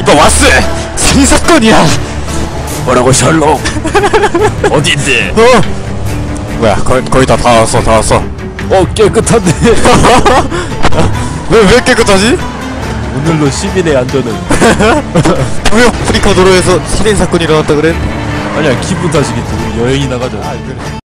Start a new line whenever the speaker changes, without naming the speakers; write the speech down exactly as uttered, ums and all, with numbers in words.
너 왔어! 살인사건이야!
뭐라고 셜록? 어딘데?
어? 뭐야 거의, 거의 다 다 왔어 다 왔어.
어 깨끗한데.
왜 왜 깨끗하지?
오늘로 시민의 안전을.
왜 아프리카 도로에서 살인사건이 일어났다 그래?
아니야 기분 탓이겠지. 우리 여행이 나가자.
아, 그래.